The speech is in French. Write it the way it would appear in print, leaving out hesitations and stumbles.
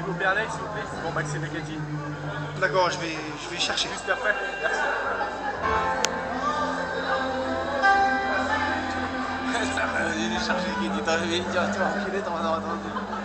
Hugo Berley, s'il vous plaît, pour Maxime Ekati. D'accord, je vais chercher. Juste après, merci. Il est chargé, il est dans le média, tu vas enculer, t'en vas dans